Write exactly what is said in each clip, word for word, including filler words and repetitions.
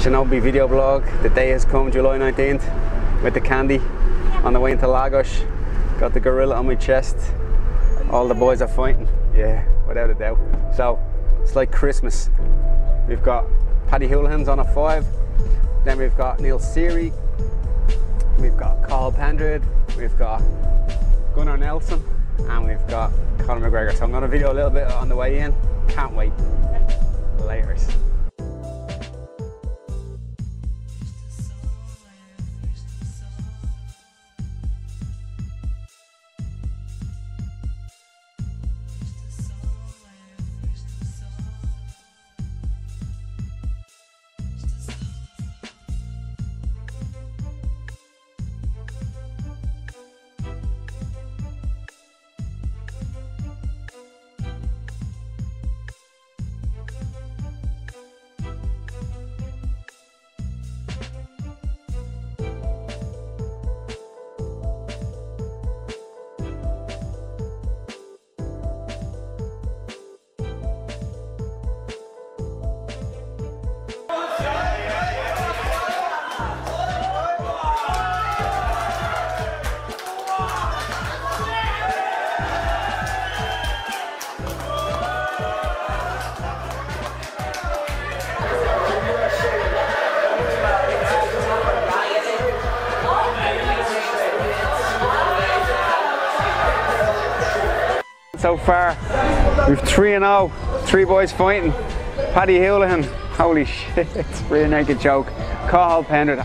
Shinobi video blog. The day has come, July nineteenth, with the candy on the way into Lagos. Got the gorilla on my chest. All the boys are fighting. Yeah, without a doubt. So it's like Christmas. We've got Paddy Houlihan's on a five. Then we've got Neil Seery. We've got Cathal Pendred. We've got Gunnar Nelson. And we've got Conor McGregor. So I'm going to video a little bit on the way in. Can't wait. Laters. So far, we've three and oh, three boys fighting. Paddy Houlihan, holy shit, rear naked choke. Cathal Pendred,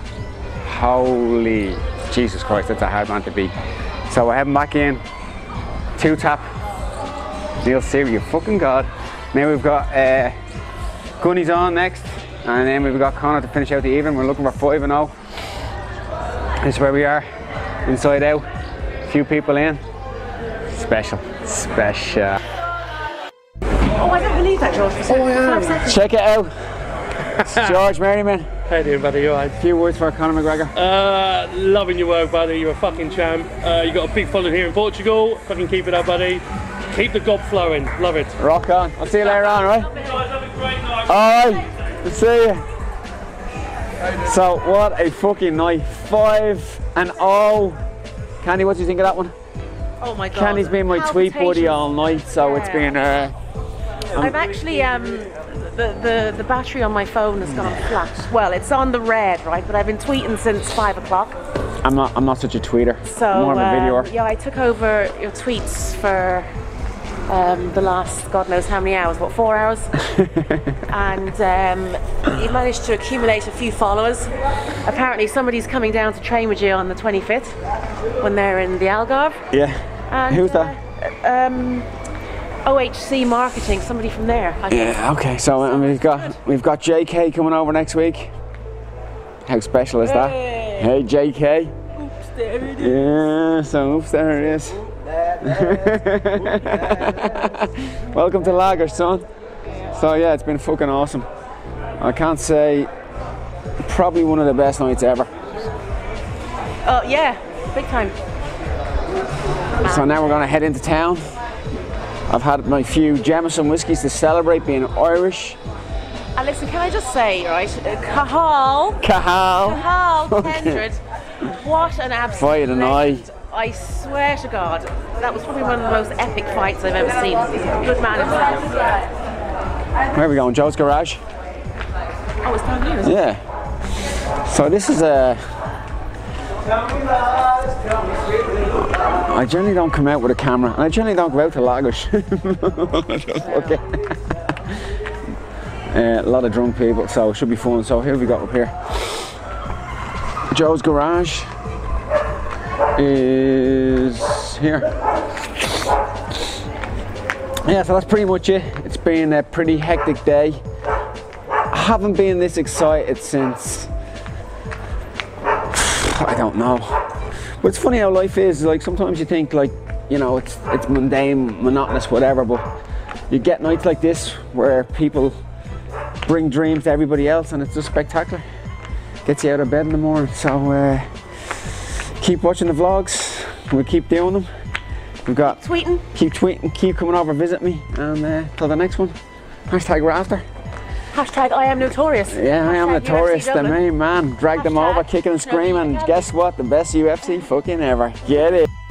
holy Jesus Christ, that's a hard man to beat. So I have him back in, two tap. Neil Seery, you fucking god. Now we've got uh, Gunny's on next, and then we've got Conor to finish out the evening. We're looking for five and oh. This is where we are, inside out, a few people in. Special, special. Oh, I don't believe that, George. Oh, yeah. Check it out. It's George Merriman. How you doing, buddy? You alright? A few words for Conor McGregor. Uh, loving your work, buddy. You're a fucking champ. Uh, you got a big following here in Portugal. Fucking keep it up, buddy. Keep the gob flowing. Love it. Rock on. I'll see you later on, right? Love it, guys. Have a great night. Alright. We'll see you. So, what a fucking night. Five and oh. Candy, what do you think of that one? Oh my god. Candy's been my tweet buddy all night, so yeah. it's been uh um, I've actually um the, the the battery on my phone has gone flat. Well, it's on the red, right? But I've been tweeting since five o'clock. I'm not I'm not such a tweeter. So more of a um, videoer. yeah, I took over your tweets for um, the last God knows how many hours, what, four hours? And um, you managed to accumulate a few followers. Apparently somebody's coming down to train with you on the twenty-fifth when they're in the Algarve. Yeah. And, who's uh, that? Um, O H C Marketing, somebody from there. I think. Yeah, okay, so um, we've got we've got J K coming over next week. How special is that? Hey, hey J K. Oops, there it is. Yeah, so oops, there it is. Welcome to Lagos, son. So yeah, it's been fucking awesome. I can't say, probably one of the best nights ever. Oh yeah, big time. So now we're gonna head into town. I've had my few Jameson whiskies to celebrate being Irish. And listen, can I just say, right, uh, Cathal, Cathal, Cathal Pendred, what an absolute Fight of the legend. night. I swear to God, that was probably one of the most epic fights I've ever seen. He's a good man himself. Where are we going? Joe's Garage? Oh, it's down here, isn't it? Yeah. So this is a... I generally don't come out with a camera, and I generally don't go out to Lagos. Okay. uh, a lot of drunk people, so it should be fun. So here we go up here. Joe's Garage is here. Yeah, so that's pretty much it. It's been a pretty hectic day. I haven't been this excited since, I don't know. But it's funny how life is. Like sometimes you think like, you know, it's it's mundane, monotonous, whatever. But you get nights like this where people bring dreams to everybody else, and it's just spectacular. Gets you out of bed in the morning. So uh, keep watching the vlogs. We'll keep doing them. We've got keep tweeting. Keep tweeting. Keep coming over, visit me, and uh, till the next one. Hashtag we're after. Hashtag I am notorious. Yeah, I am Hashtag notorious, U F C the Dublin. main man. Dragged them Hashtag over, kicking and Trophy screaming. Academy. Guess what? The best U F C fucking ever. Get it.